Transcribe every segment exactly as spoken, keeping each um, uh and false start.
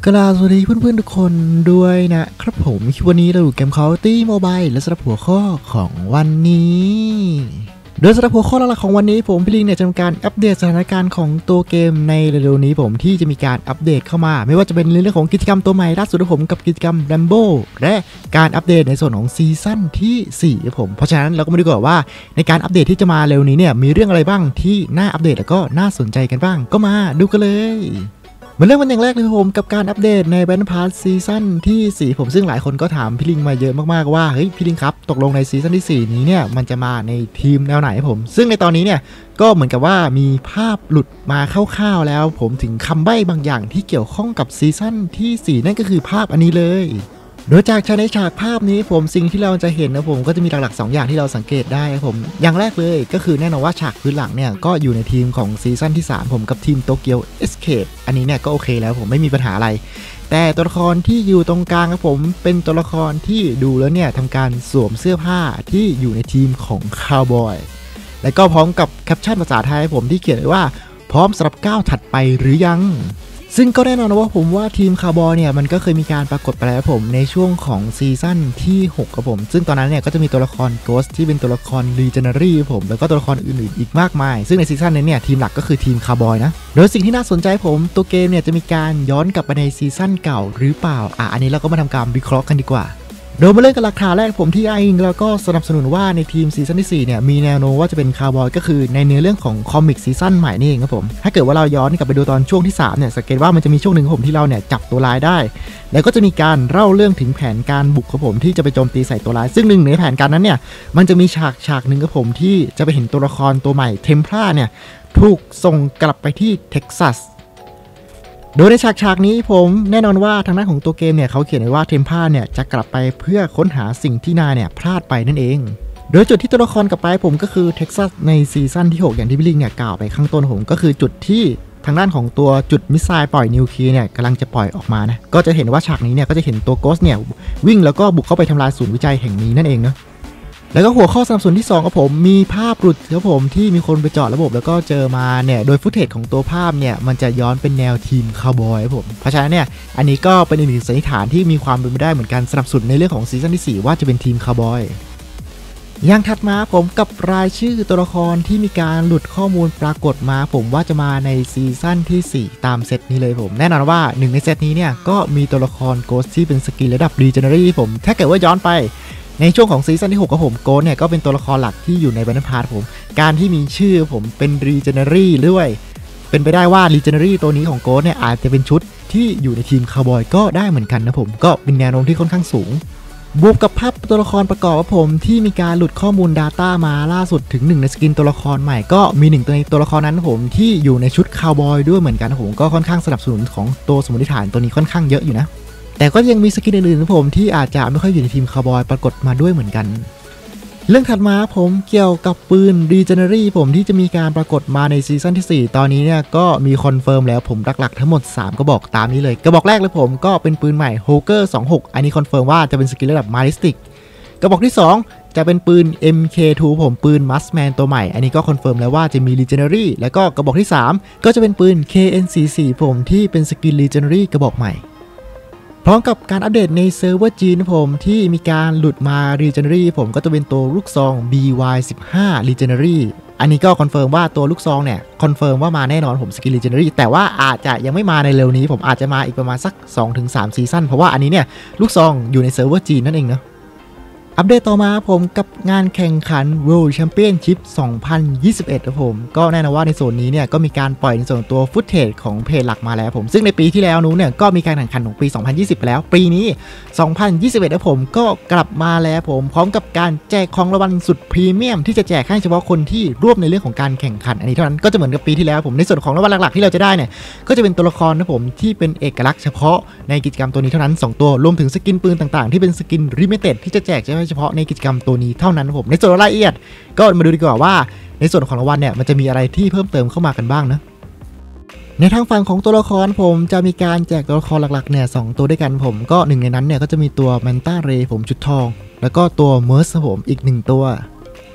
กราบสวัสดีเพื่อนๆทุกคนด้วยนะครับผมวันนี้เราอยู่เกม Call of Duty Mobile และสำหรับหัวข้อของวันนี้โดยสำหรับหัวข้อหลักๆของวันนี้ผมพี่ลิงเนี่ยจะทำการอัปเดตสถานการณ์ของตัวเกมในเร็วๆนี้ผมที่จะมีการอัปเดตเข้ามาไม่ว่าจะเป็นเรื่องของกิจกรรมตัวใหม่ล่าสุดของผมกับกิจกรรม Rambo และการอัปเดตในส่วนของซีซั่นที่สี่ครับผมเพราะฉะนั้นเราก็มาดูก่อนว่าในการอัปเดตที่จะมาเร็วนี้เนี่ยมีเรื่องอะไรบ้างที่น่าอัปเดตและก็น่าสนใจกันบ้างก็มาดูกันเลยมาเริ่มกันอย่างแรกเลยผมกับการอัปเดตใน Battle Pass ซีซั่นที่สี่ผมซึ่งหลายคนก็ถามพี่ลิงมาเยอะมากๆว่าเฮ้ยพี่ลิงครับตกลงในซีซั่นที่สี่นี้เนี่ยมันจะมาในทีมแนวไหนผมซึ่งในตอนนี้เนี่ยก็เหมือนกับว่ามีภาพหลุดมาคร่าวๆแล้วผมถึงคำใบ้บางอย่างที่เกี่ยวข้องกับซีซั่นที่สี่นั่นก็คือภาพอันนี้เลยโดยจากในฉากภาพนี้ผมสิ่งที่เราจะเห็นนะผมก็จะมีหลักๆสองอย่างที่เราสังเกตได้ครับผมอย่างแรกเลยก็คือแน่นอนว่าฉากพื้นหลังเนี่ยก็อยู่ในทีมของซีซั่นที่สามผมกับทีมโตเกียวเอสเคปอันนี้เนี่ยก็โอเคแล้วผมไม่มีปัญหาอะไรแต่ตัวละครที่อยู่ตรงกลางครับผมเป็นตัวละครที่ดูแล้วเนี่ยทำการสวมเสื้อผ้าที่อยู่ในทีมของคาวบอยและก็พร้อมกับแคปชั่นภาษาไทยผมที่เขียนไว้ว่าพร้อมสำหรับก้าวถัดไปหรือยังซึ่งก็แน่นอนว่าผมว่าทีมคาร์บอยเนี่ยมันก็เคยมีการปรากฏไปแล้วผมในช่วงของซีซั่นที่หกครับผมซึ่งตอนนั้นเนี่ยก็จะมีตัวละครโกสต์ที่เป็นตัวละครรีเจเนอรี่ผมแล้วก็ตัวละครอื่นๆอีกมากมายซึ่งในซีซั่นนี้เนี่ยทีมหลักก็คือทีมคาร์บอยนะโดยสิ่งที่น่าสนใจผมตัวเกมเนี่ยจะมีการย้อนกลับไปในซีซั่นเก่าหรือเปล่าอ่ะอันนี้เราก็มาทำการวิเคราะห์กันดีกว่าโดยมาเริ่มกันหลักฐานแรกผมที่อ้างอิงแล้วก็สนับสนุนว่าในทีมซีซั่นที่สี่เนี่ยมีแนวโน้มว่าจะเป็นคาร์บอยก็คือในเนื้อเรื่องของคอมิกซีซั่นใหม่นี่เองครับผมถ้าเกิดว่าเราย้อนกลับไปดูตอนช่วงที่สามเนี่ยสังเกตว่ามันจะมีช่วงหนึ่งของผมที่เราเนี่ยจับตัวร้ายได้แล้วก็จะมีการเล่าเรื่องถึงแผนการบุกของผมที่จะไปโจมตีใส่ตัวร้ายซึ่งหนึ่งในแผนการนั้นเนี่ยมันจะมีฉากฉากหนึ่งครับผมที่จะไปเห็นตัวละครตัวใหม่เทมเพลาเนี่ยถูกส่งกลับไปที่เท็กซัสโดยในฉากฉากนี้ผมแน่นอนว่าทางด้านของตัวเกมเนี่ยเขาเขียนไว้ว่าเทมเพลาเนี่ยจะกลับไปเพื่อค้นหาสิ่งที่นายเนี่ยพลาดไปนั่นเองโดยจุดที่ตัวละครกลับไปผมก็คือเท็กซัสในซีซั่นที่หกอย่างที่พี่ลิงเนี่ยกล่าวไปข้างต้นผมก็คือจุดที่ทางด้านของตัวจุดมิสไซล์ปล่อยนิวเคลียร์เนี่ยกำลังจะปล่อยออกมานะก็จะเห็นว่าฉากนี้เนี่ยก็จะเห็นตัวโกสต์เนี่ยวิ่งแล้วก็บุกเข้าไปทำลายศูนย์วิจัยแห่งนี้นั่นเองเนาะแล้วก็หัวข้อสนับสนุนที่สองครับผมมีภาพหลุดครับผมที่มีคนไปเจาะระบบแล้วก็เจอมาเนี่ยโดยฟุตเทจของตัวภาพเนี่ยมันจะย้อนเป็นแนวทีมคาวบอยครับผมเพราะฉะนั้นเนี่ยอันนี้ก็เป็นอีกหนึ่งสันนิษฐานที่มีความเป็นไปได้เหมือนกันสนับสนุนในเรื่องของซีซั่นที่สี่ว่าจะเป็นทีมคาวบอยอย่างถัดมาผมกับรายชื่อตัวละครที่มีการหลุดข้อมูลปรากฏมาผมว่าจะมาในซีซั่นที่สี่ตามเซตนี้เลยผมแน่นอนว่าหนึ่งในเซตนี้เนี่ยก็มีตัวละครโกสต์ที่เป็นสกิลระดับรีเจเนอรี่ผมถ้าเกิดว่าย้อนไปในช่วงของซีซั่นที่หกกับผมโกสต์เนี่ยก็เป็นตัวละครหลักที่อยู่ในแบนด์พาร์ทผมการที่มีชื่อผมเป็นรีเจเนอรี่ด้วยเป็นไปได้ว่ารีเจเนอรี่ตัวนี้ของโกสต์เนี่ยอาจจะเป็นชุดที่อยู่ในทีมคาวบอยก็ได้เหมือนกันนะผมก็เป็นแนวโน้มที่ค่อนข้างสูงบวกกับภาพตัวละครประกอบว่าผมที่มีการหลุดข้อมูล Data มาล่าสุดถึงหนึ่งในสกินตัวละครใหม่ก็มีหนึ่งในตัวละครนั้นผมที่อยู่ในชุดคาวบอยด้วยเหมือนกันผมก็ค่อนข้างสนับสนุนของตัวสมมติฐานตัวนี้ค่อนข้างเยอะอยู่นะแต่ก็ยังมีสกินอื่นๆผมที่อาจจะไม่ค่อยอยู่ในทีมคาวบอยปรากฏมาด้วยเหมือนกันเรื่องถัดมาผมเกี่ยวกับปืน Regenery ผมที่จะมีการปรากฏมาในซีซั่นที่สี่ตอนนี้เนี่ยก็มีคอนเฟิร์มแล้วผมหลักๆทั้งหมดสามกระบอกตามนี้เลยกระบอกแรกเลยผมก็เป็นปืนใหม่ Hoger สองสิบหกอันนี้คอนเฟิร์มว่าจะเป็นสกิลระดับ Ballistic กระบอกที่สองจะเป็นปืน เอ็ม เค ทู ผมปืน Marksman ตัวใหม่อันนี้ก็คอนเฟิร์มแล้วว่าจะมี Regenery แล้วก็กระบอกที่สามก็จะเป็นปืน เค เอ็น สี่สิบสี่ ผมที่เป็นสกิล Regenery กระบอกใหม่พร้อมกับการอัปเดตในเซิร์ฟเวอร์จีนผมที่มีการหลุดมา Regenery ผมก็จะเป็นตัวลูกซอง บี วาย สิบห้า Regenery อันนี้ก็คอนเฟิร์มว่าตัวลูกซองเนี่ยคอนเฟิร์มว่ามาแน่นอนผมสกิล Regenery แต่ว่าอาจจะยังไม่มาในเร็วนี้ผมอาจจะมาอีกประมาณสัก สองถึงสาม ซีซั่นเพราะว่าอันนี้เนี่ยลูกซองอยู่ในเซิร์ฟเวอร์จีนนั่นเองเนาะอัปเดตต่อมาผมกับงานแข่งขัน World Championship สองพันยี่สิบเอ็ดครับผมก็แน่นอนว่าในโซนนี้เนี่ยก็มีการปล่อยในส่วนตัวฟุตเทจของเพจหลักมาแล้วผมซึ่งในปีที่แล้วนู้นเนี่ยก็มีการแข่งขันของปีสองพันยี่สิบไปแล้วปีนี้สองพันยี่สิบเอ็ดครับผมก็กลับมาแล้วผมพร้อมกับการแจกของรางวัลสุดพรีเมียมที่จะแจกให้เฉพาะคนที่ร่วมในเรื่องของการแข่งขันอันนี้เท่านั้นก็จะเหมือนกับปีที่แล้วผมในส่วนของรางวัลหลักๆที่เราจะได้เนี่ยก็จะเป็นตัวละครนะผมที่เป็นเอกลักษณ์เฉพาะในกิจกรรมตัวนี้เท่านั้นสองตัวรวมถึงสกินปืนต่างๆที่เป็นสกินลิมิเต็ดที่จะแจกเฉพาะในกิจกรรมตัวนี้เท่านั้นผมในส่วนรายละเอียดก็มาดูดีกว่าว่าในส่วนของรางวัลเนี่ยมันจะมีอะไรที่เพิ่มเติมเข้ามากันบ้างนะในทางฝั่งของตัวละครผมจะมีการแจกตัวละครหลักๆเนี่ยสองตัวด้วยกันผมก็หนึ่งในนั้นเนี่ยก็จะมีตัวแมนต้าเรย์ผมชุดทองแล้วก็ตัวเมอร์สผมอีกหนึ่งตัว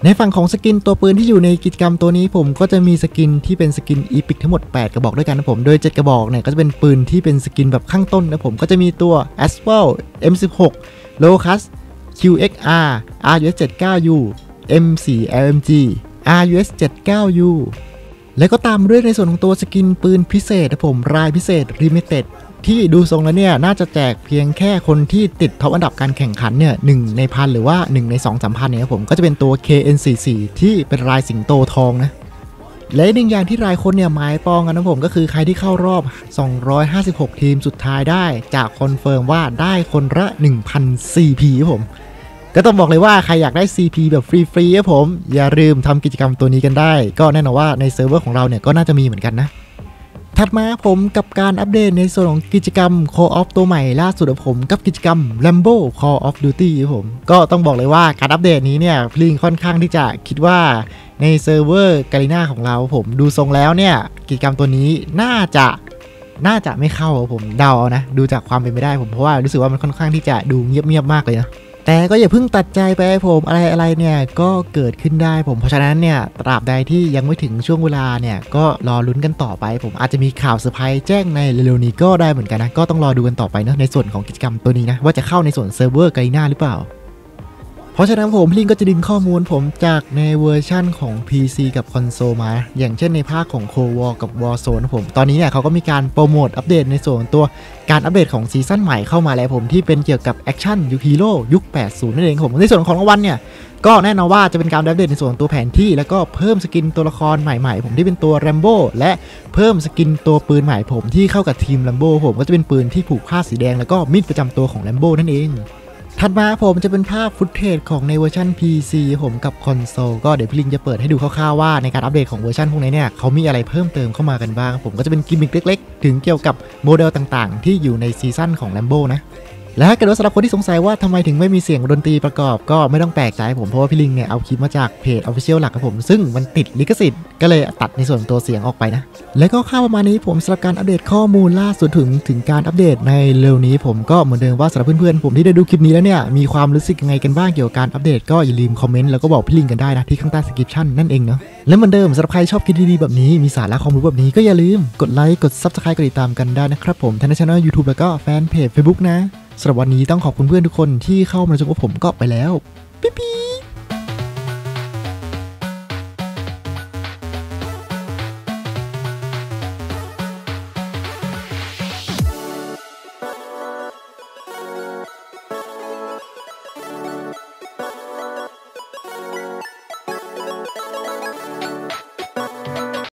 ในฝั่งของสกินตัวปืนที่อยู่ในกิจกรรมตัวนี้ผมก็จะมีสกินที่เป็นสกินอีพิกทั้งหมดแปดกระบอกด้วยกันนะผมโดยเจ็ดกระบอกเนี่ยก็จะเป็นปืนที่เป็นสกินแบบข้างต้นนะผมก็จะมีตัว Asphalt เอ็ม สิบหก Locust คิว เอ็กซ์ อาร์ อาร์ ยู เอส เจ็ดสิบเก้า ยู เอ็ม โฟร์ แอล เอ็ม จี อาร์ ยู เอส เจ็ดสิบเก้า ยู แล้วก็ตามด้วยในส่วนของตัวสกินปืนพิเศษนะผมรายพิเศษ Limitedที่ดูทรงแล้วเนี่ยน่าจะแจกเพียงแค่คนที่ติดท็อปอันดับการแข่งขันเนี่ยหนึ่งในพันหรือว่าหนึ่งใน สองถึงสามพันเนี่ยผมก็จะเป็นตัว เค เอ็น สี่สิบสี่ ที่เป็นลายสิงโตทองนะและหนึ่งอย่างที่รายคนเนี่ยหมายปองกันนะผมก็คือใครที่เข้ารอบสองร้อยห้าสิบหกทีมสุดท้ายได้จากคอนเฟิร์มว่าได้คนละ หนึ่งพัน ซี พี ครับผมก็ต้องบอกเลยว่าใครอยากได้ ซี พี แบบฟรีๆครับผมอย่าลืมทำกิจกรรมตัวนี้กันได้ก็แน่นอนว่าในเซิร์ฟเวอร์ของเราเนี่ยก็น่าจะมีเหมือนกันนะถัดมาผมกับการอัปเดตในส่วนของกิจกรรม Call of ตัวใหม่ล่าสุดของผมกับกิจกรรม Lambo Call of Duty ครับผมก็ต้องบอกเลยว่าการอัปเดตนี้เนี่ยพลิงค่อนข้างที่จะคิดว่าในเซิร์ฟเวอร์กาลิน่าของเราผมดูทรงแล้วเนี่ยกิจกรรมตัวนี้น่าจะน่าจะไม่เข้าผมเดาเอานะดูจากความเป็นไปได้ผมเพราะว่ารู้สึกว่ามันค่อนข้างที่จะดูเงียบๆมากเลยนะแต่ก็อย่าเพิ่งตัดใจไปผมอะไรอะไรเนี่ยก็เกิดขึ้นได้ผมเพราะฉะนั้นเนี่ยตราบใดที่ยังไม่ถึงช่วงเวลาเนี่ยก็รอลุ้นกันต่อไปผมอาจจะมีข่าวเซอร์ไพรส์แจ้งในเร็วๆนี้ก็ได้เหมือนกันนะก็ต้องรอดูกันต่อไปเนาะในส่วนของกิจกรรมตัวนี้นะว่าจะเข้าในส่วนเซิร์ฟเวอร์ไกลหน้าหรือเปล่าเพราะฉะนั้นผมลิงก็จะดึงข้อมูลผมจากในเวอร์ชั่นของ พี ซี กับคอนโซลมาอย่างเช่นในภาคของ Cold War กับ Warzone ผมตอนนี้เนี่ยเขาก็มีการโปรโมทอัปเดตในส่วนตัวการอัปเดตของซีซั่นใหม่เข้ามาแล้วผมที่เป็นเกี่ยวกับแอคชั่นยุคฮีโร่ยุคแปดสิบนั่นเองผมในส่วนของรางวัลเนี่ยก็แน่นอนว่าจะเป็นการอัปเดตในส่วนตัวแผนที่แล้วก็เพิ่มสกินตัวละครใหม่ๆผมที่เป็นตัว Rambo และเพิ่มสกินตัวปืนใหม่ผมที่เข้ากับทีม Rambo ผมก็จะเป็นปืนที่ผูกผ้าสีแดงแล้วก็มีดประจำตัวของ Rambo นั่นเองถัดมาผมจะเป็นภาพฟุตเทจของในเวอร์ชัน พี ซี ผมกับคอนโซลก็เดี๋ยวพี่ลิงจะเปิดให้ดูคร่าวๆว่าในการอัปเดตของเวอร์ชันพวกนี้เนี่ยเขามีอะไรเพิ่มเติมเข้ามากันบ้างผมก็จะเป็นกิมมิคเล็กๆถึงเกี่ยวกับโมเดลต่างๆที่อยู่ในซีซั่นของ Lambo นะและถ้าเกิดว่าสำหรับคนที่สงสัยว่าทำไมถึงไม่มีเสียงดนตรีประกอบก็ไม่ต้องแปลกใจผมเพราะว่าพี่ลิงเนี่ยเอาคลิปมาจากเพจ Official หลักครับผมซึ่งมันติดลิขสิทธิ์ก็เลยตัดในส่วนตัวเสียงออกไปนะและก็ข้าวประมาณนี้ผมสำหรับการอัปเดตข้อมูลล่าสุดถึงถึงการอัปเดตในเร็วนี้ผมก็เหมือนเดิมว่าสำหรับเพื่อนๆผมที่ได้ดูคลิปนี้แล้วเนี่ยมีความรู้สึกยังไงกันบ้างเกี่ยวกับการอัปเดตก็อย่าลืมคอมเมนต์แล้วก็บอกพี่ลิงกันได้นะที่ข้างใต้ description นั่นเองเนาะและเหมือนเดิมสำหรับใครชอบคลิปดีๆแบบนี้มีสาระความรู้แบบนี้ก็อย่าลืมกดไลค์กด Subscribe กดติดตามกันได้นะครับผมทั้งในช่อง YouTube แล้วก็แฟนเพจ Facebook นะสำหรับวันนี้ต้องขอบคุณเพื่อนทุกคนที่เข้ามาชมกับผมก็ไปแล้วปิ๊บ